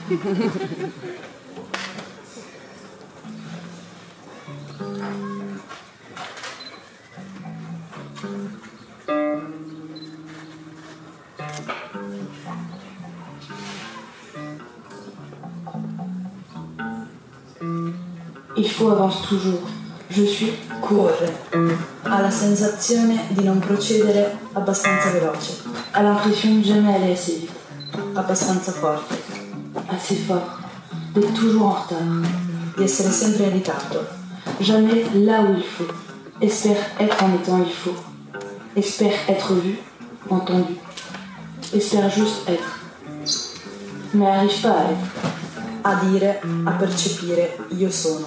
Il faut avancer toujours. Je suis corre. Ha la sensazione di non procedere abbastanza veloce. Ha l'impression de jamais aller assez vite. Abbastanza forte. Assez fort. D'être toujours en retard. Di essere sempre in ritardo. Jamais là où il faut. Espère être en étant il faut. Espère être vu, entendu. Espère juste être. Mais arrive pas à être. A dire, a percepire, io sono.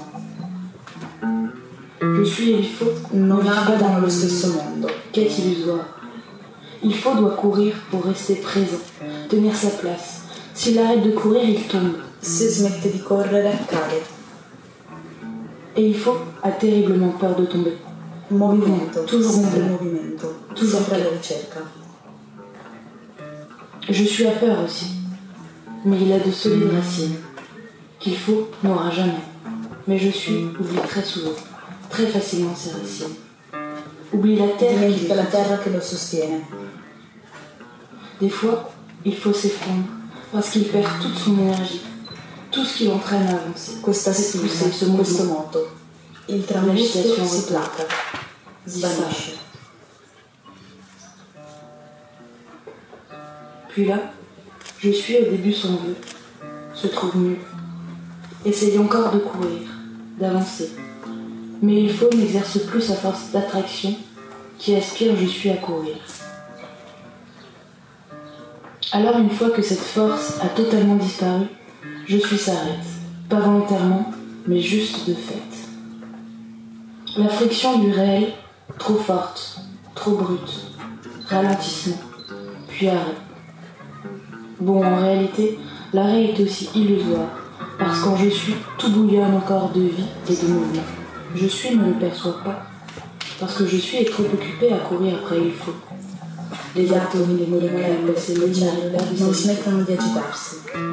Je suis et il faut Non abitano lo stesso mondo. Qu'est illusoire. Il faut doit courir pour rester présent, tenir sa place. S'il arrête de courir, il tombe. Se smette di correre, cade. Et il faut a terriblement peur de tomber. Movimento, toujours sempre in movimento, toujours sempre alla ricerca. Je suis à peur aussi. Mais il a de solides racines. Qu'il faut n'aura jamais. Mais je suis oublie très souvent, très facilement ses racines. Oublie la terre. Dimentica la terra che lo sostiene. Des fois, il faut s'effondre parce qu'il perd toute son énergie, tout ce qui l'entraîne à avancer. Questa spinta, questo moto. Il trambusto si placa, svanisce. Puis là, je suis au début son vœu, se trouve mieux. Essaye encore de courir, d'avancer. Mais il faut n'exerce plus sa force d'attraction qui aspire je suis à courir. Alors une fois que cette force a totalement disparu, je suis s'arrête, pas volontairement, mais juste de fait. La friction du réel, trop forte, trop brute, ralentissement, puis arrêt. Bon, en réalité, l'arrêt est aussi illusoire, parce qu'en je suis, tout bouillonne encore de vie et de mouvement. Je suis ne le perçois pas, parce que je suis est trop occupé à courir après il faut. Les atomi, les molécole, le cellulaire, non smettono di agitarsi.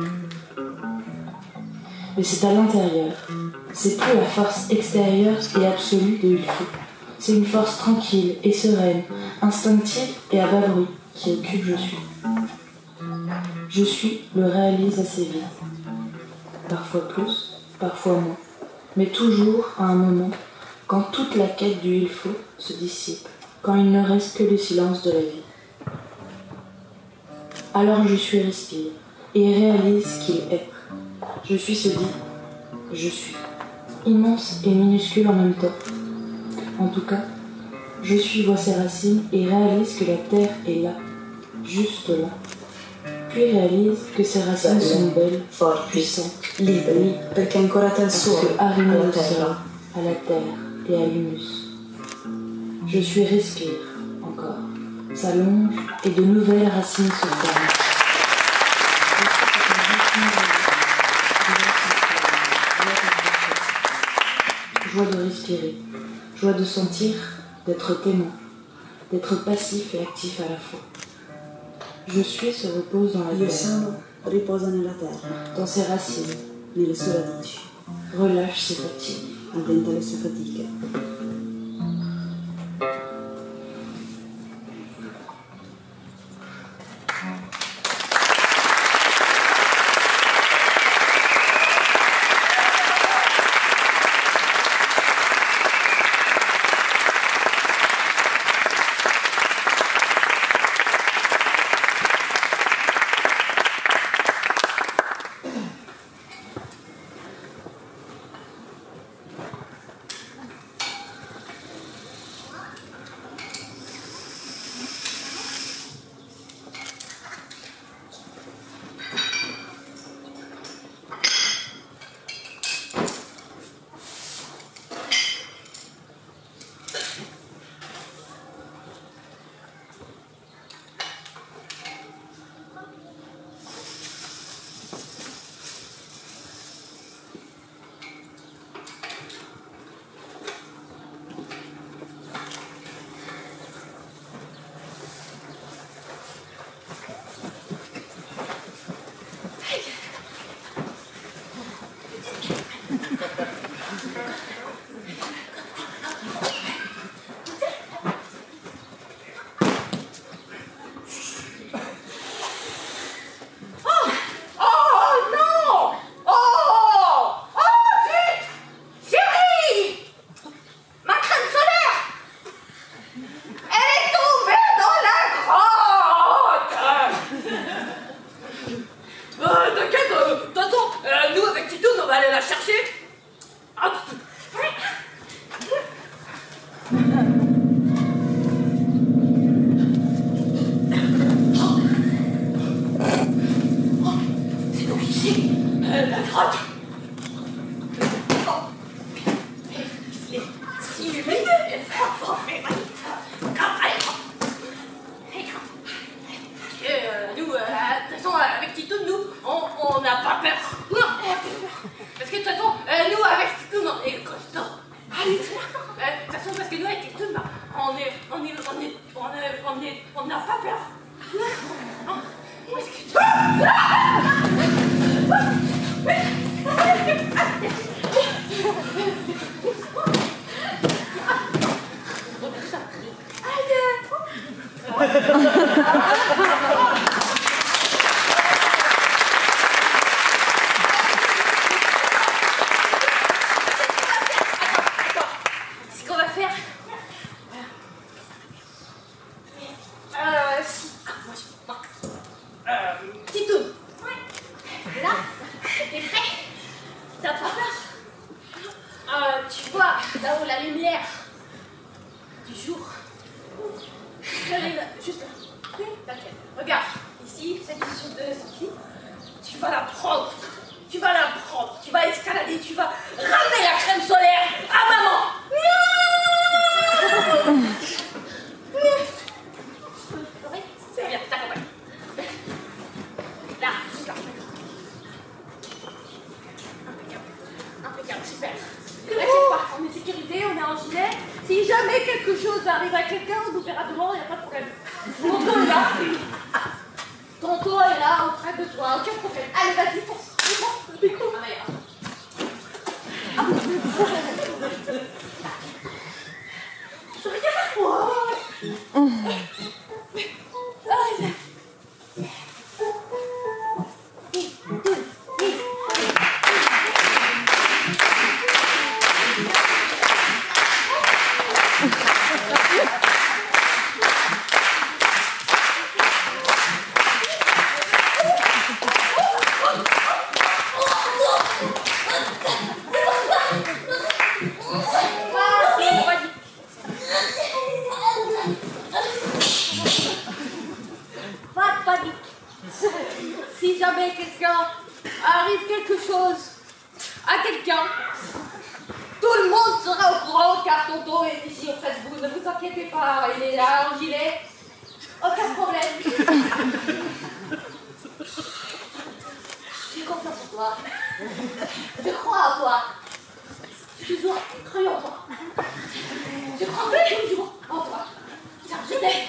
Mais c'est à l'intérieur. C'est plus la force extérieure et absolue de il faut. C'est une force tranquille et sereine, instinctive et à bas bruit qui occupe je suis. Je suis le réalise assez vite. Parfois plus, parfois moins. Mais toujours à un moment, quand toute la quête du il faut se dissipe, quand il ne reste que le silence de la vie. Alors je suis respire et réalise qu'il est. Je suis se dit, je suis. Immense et minuscule en même temps. En tout cas, je suis voit ses racines et réalise que la terre est là, juste là. Puis réalise que ses racines sont belles, forti, puissantes, liberi, perché ancora c'è il suolo arrimées alla au sol, terra. à la terre et à l'humus. Je suis respire encore, s'allonge et de nouvelles racines se forment. Joie de respirer, joie de sentir, d'être témoin, d'être passif et actif à la fois. Je suis se repose dans la Io terre, sono riposa nella terra, dans ses racines, nelle sue radici, relâche ses fatigues. addenta le sue fatiche. T'inquiète, de toute façon, nous avec Titoun, on va aller la chercher. Hop. C'est donc ici, la grotte. Si humide et fort, mais nous, de toute façon, avec Titoun, nous, on n'a pas peur. Non, parce que de toute façon, nous, avec Titoun, on est costauds. De toute façon, parce que nous, avec Titoun, on n'a pas peur. Parce que ce qu'on va faire. Titoun. Là, t'es prêt? T'as pas peur? Tu vois, là où la lumière du jour. Juste là. T'inquiète. Regarde, ici, cette issue de sortie, tu vas la prendre. Tu vas la prendre. Tu vas escalader. Tu vas ramener la crème solaire à maman. C'est bien, t'accompagne. Là, juste là. Impeccable, super. T'inquiète pas, on est sécurisé, on est en gilet. Si jamais quelque chose arrive à quelqu'un, on nous verra devant, il n'y a pas de problème. Tonton est là. Tonton est là, auprès de toi, aucun problème. Allez, vas-y, fonce. Découvre. Je regarde. Wow. Pas de panique. Si jamais arrive quelque chose à quelqu'un, tout le monde sera au courant car tonton est ici auprès de vous. Ne vous inquiétez pas, il est là en gilet. Aucun problème. J'ai confiance en toi. Je crois en toi. J'ai toujours cru en toi. Je crois toujours en toi. Car je t'aime.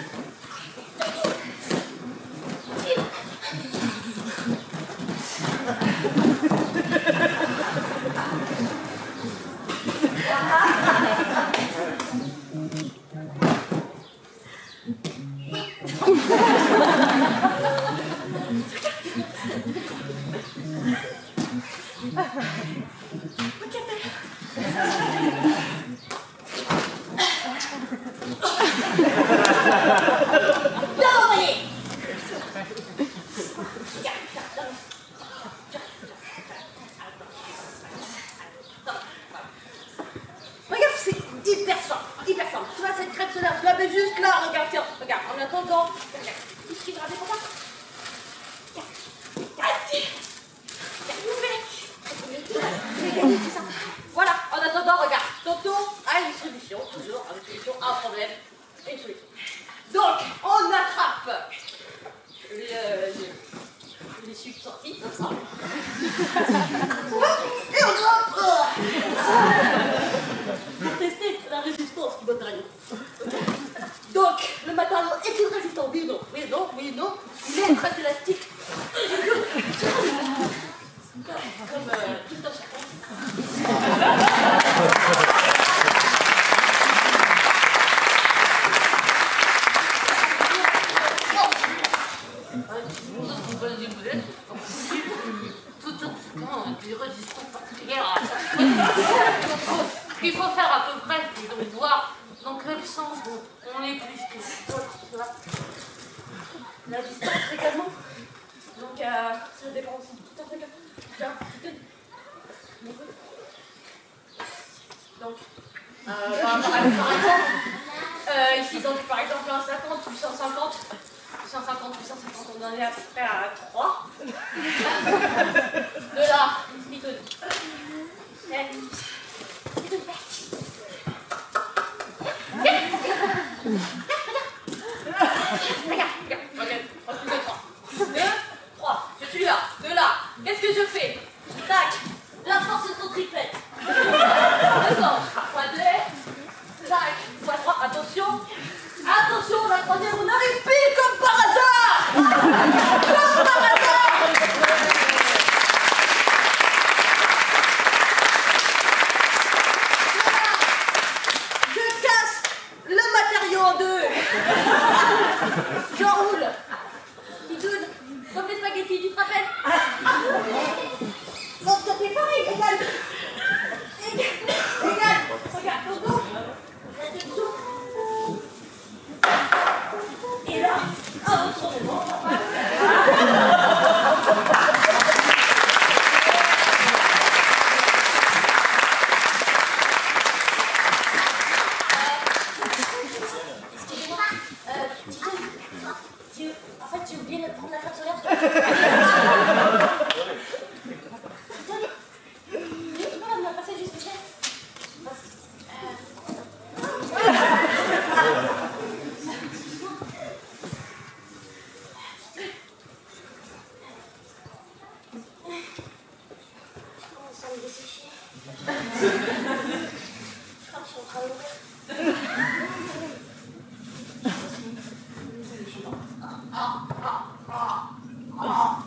Regarde, c'est hyper simple, hyper simple. Tu vois cette crème solaire, je la mets juste là, regarde, tiens, regarde, en attendant, regarde, tout ce qui te rappelle pour moi. Voilà, en attendant, regarde, tonton a une solution, toujours une solution à un problème, une solution. Donc, on attrape l'issue de sortie, comme ça. Et on droppe pour tester la résistance du matériau. Donc, le matériau est-il résistant? Oui ou non? Oui ou non? Oui ou non? Il est très élastique. Comme tout un chacun. Il faut faire à peu près, donc voir dans quel sens on est plus que l'autre. La distance également. Donc ça dépend aussi de tout un truc. Tiens, donc, par exemple, ici, donc, par exemple, un 50 plus 150, plus 150 plus 150, on en est à peu près à 3. De là, Mitoun. Regarde, 2, 3, je suis là, de là, qu'est-ce que je fais? Tac, la force de ton triplette. Descends, x2, tac, x3, attention, attention, la troisième, on arrive pile comme par hasard. Comme par hasard. Je casse le matériau en deux. J'enroule. Mitoun, comme les spaghettis, tu te rappelles? Non, ça fait pareil, égal. Égal. Regarde, ton dos. Reste dessous. Et là, un retournement. Excusez-moi, en fait, j'ai oublié de prendre la crème solaire. Tu peux me la passer juste ici? Comment ça me dessécher? Je crois que je suis en train de mourir. Ah, ah, ah, ah, ah.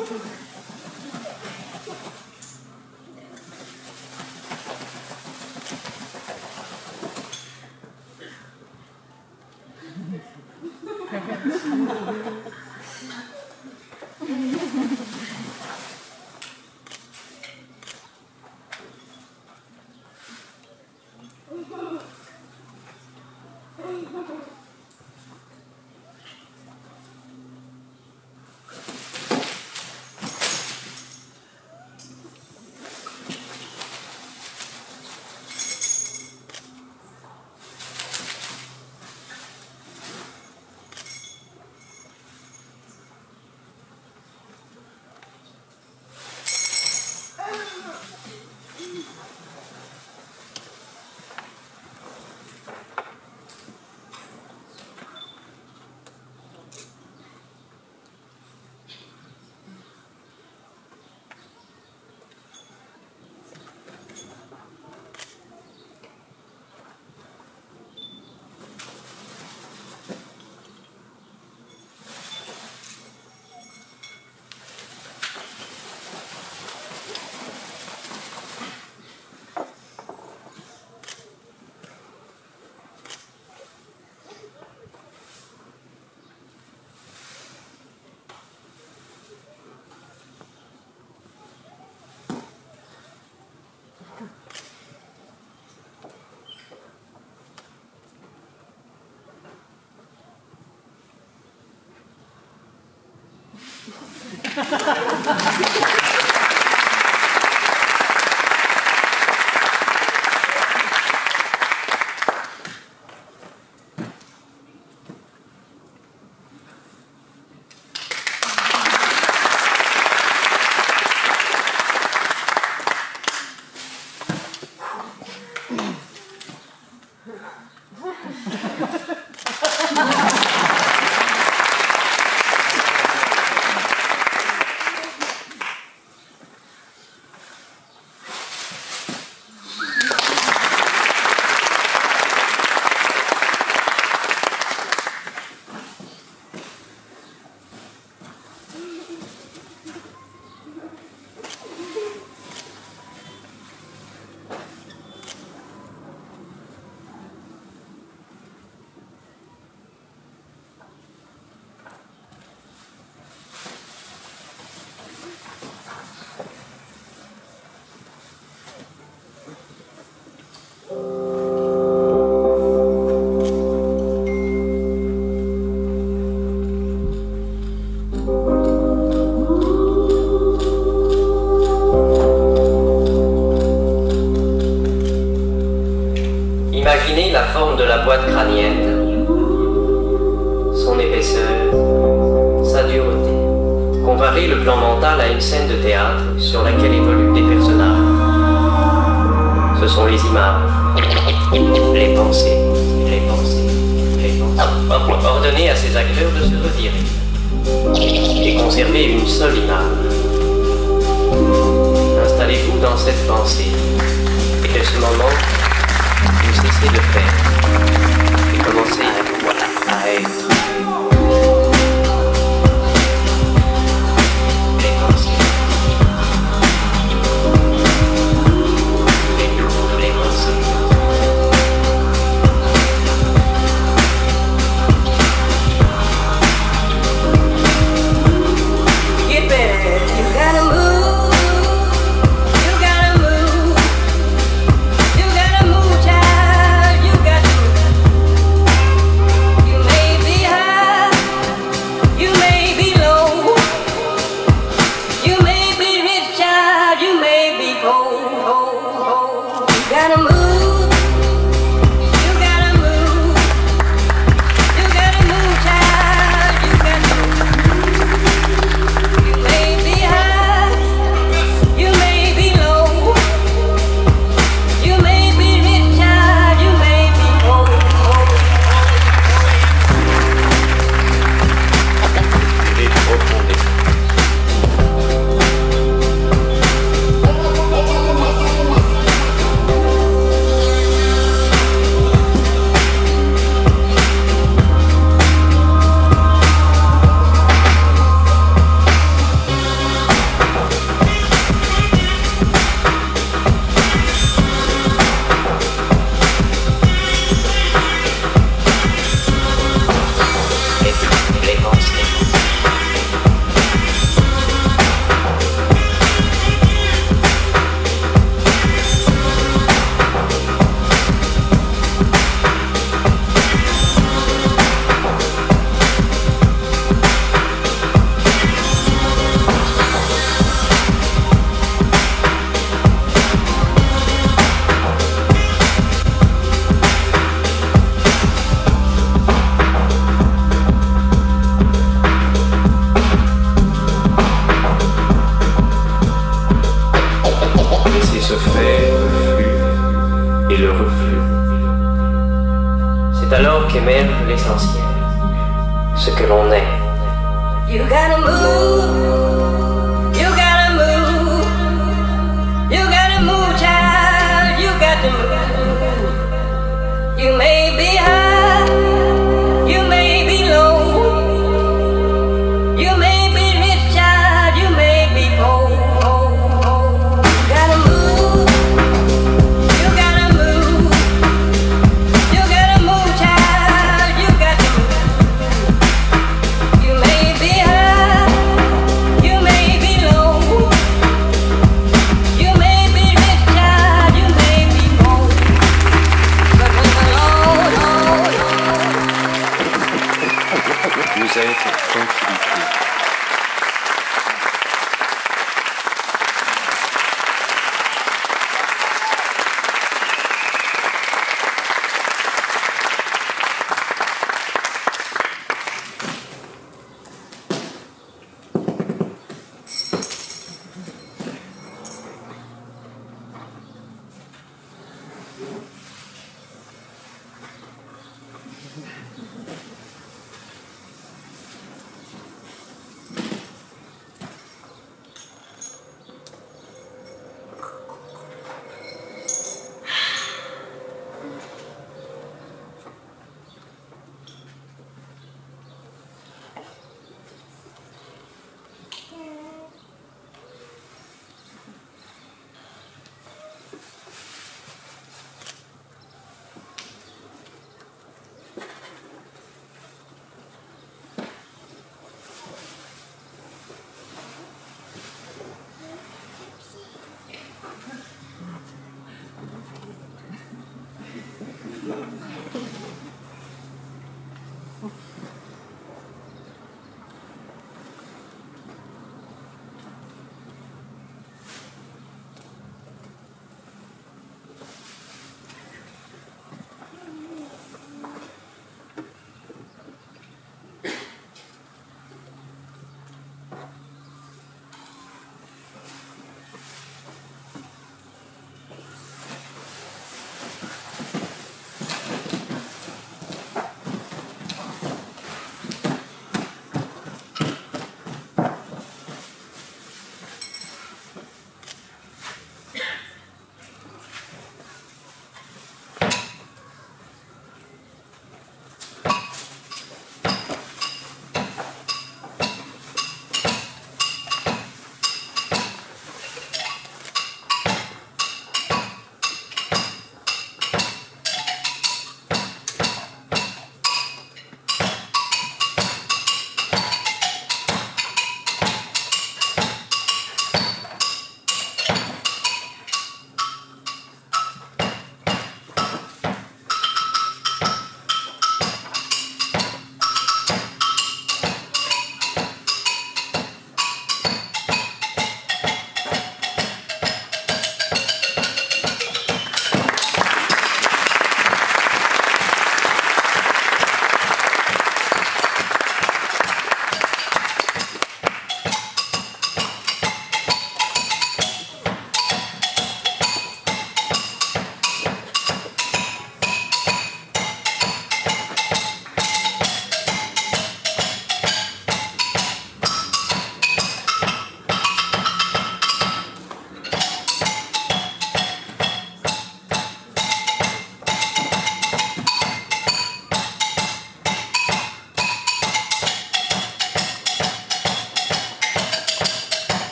Imaginez la forme de la boîte crânienne, son épaisseur, sa dureté. Comparez le plan mental à une scène de théâtre sur laquelle évoluent des personnages. Ce sont les images, les pensées. Ordonnez à ces acteurs de se retirer et conservez une seule image. Installez-vous dans cette pensée et de ce moment, vous cessez de faire et commencez à être. Les pensées. Les pensées. Get better, you gotta move, you gotta move, you gotta move, child, you got to move. You may be high, you may be low, you may be rich, child, you may be poor. You gotta move, you gotta move, you gotta move, child, you got to move. You may be high, you may be low, you may be rich, child, you may be poor. Les alors qu'émerge l'essentiel, ce que l'on est. You gotta move, you gotta move, you gotta move, child, you got to move. You may be high, you may be low, you may be rich, child, you may be poor. You gotta move, you gotta move, you gotta move, child, you got to move. You may be high, you may be low, you may be rich, child, you may be poor. But when the Lord, Vous êtes tranquillité.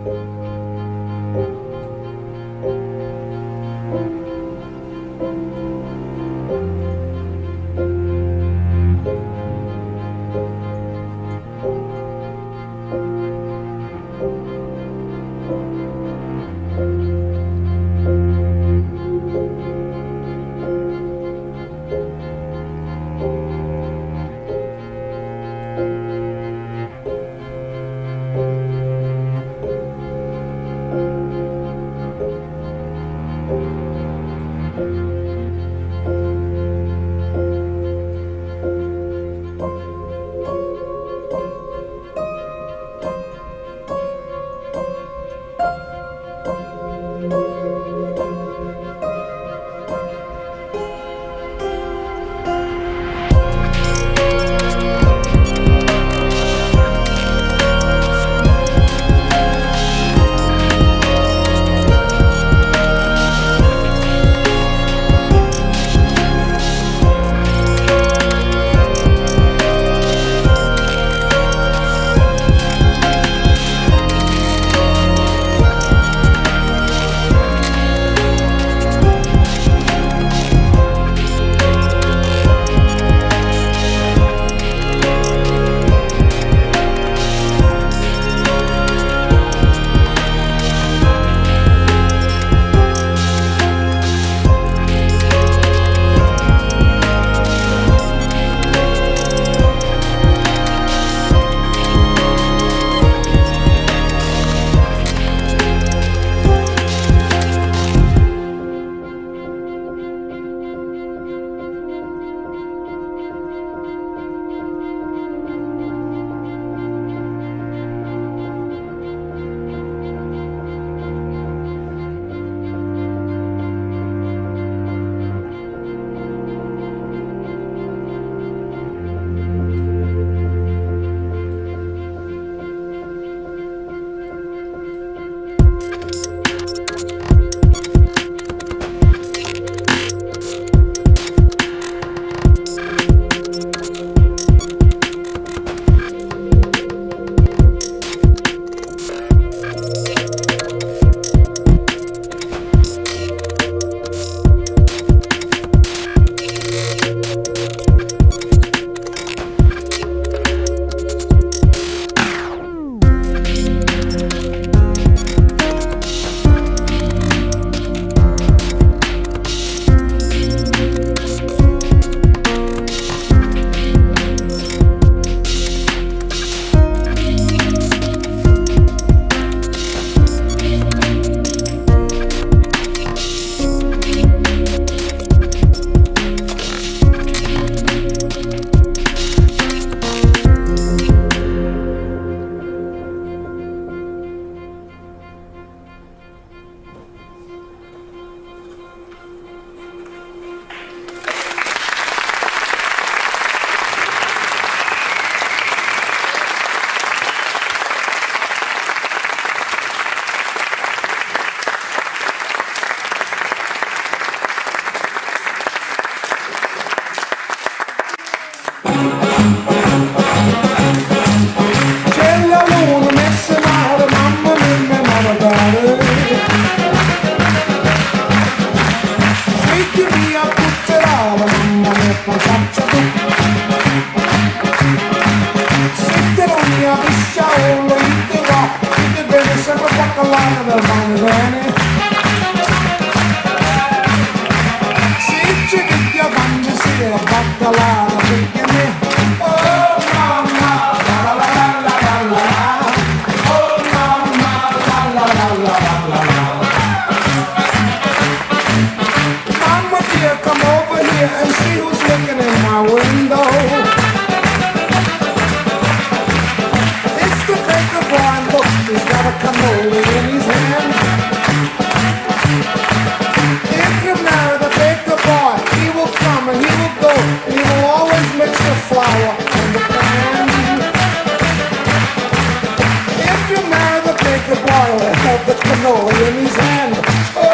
Hold the cannoli in his hand.